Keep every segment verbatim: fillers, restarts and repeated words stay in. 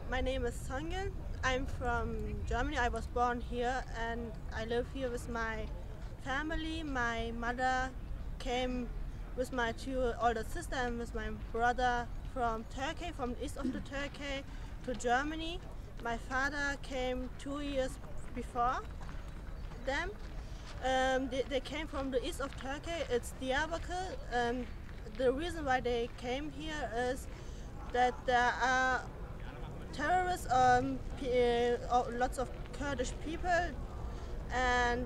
my name is Songyeon. I'm from Germany. I was born here and I live here with my family. My mother came with my two older sisters and with my brother from Turkey, from the east of the Turkey to Germany. My father came two years before them. Um, they, they came from the east of Turkey. It's Diyarbakir. Um, the reason why they came here is that there are terrorists, um, p- uh, lots of Kurdish people, and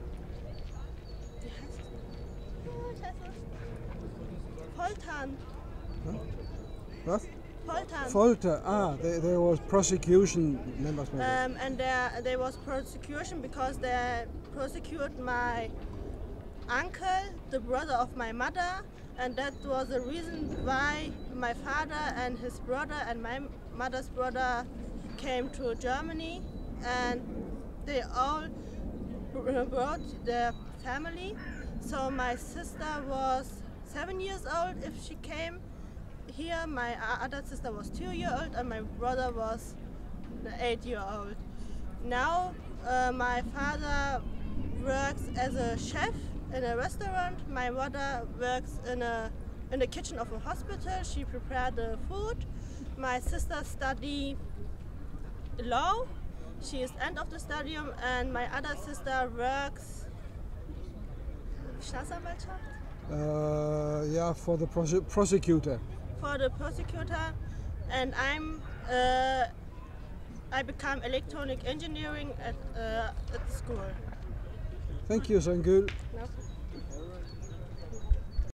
Foltern. Was? Foltern. Folter. Ah, there, there was prosecution. Members. Um, and there, there was persecution because they persecuted my uncle, the brother of my mother, and that was the reason why my father and his brother and my mother's brother came to Germany, and they all brought their family. So my sister was seven years old if she came here. My other sister was two years old and my brother was eight years old. Now uh, my father works as a chef in a restaurant. My mother works in a in the kitchen of a hospital. She prepared the food. My sister study law. She is end of the studium, and my other sister works Staatsanwaltschaft. Uh, yeah, for the prose prosecutor. For the prosecutor, and I'm uh, I become electronic engineering at uh, at school. Thank you, Songül. No.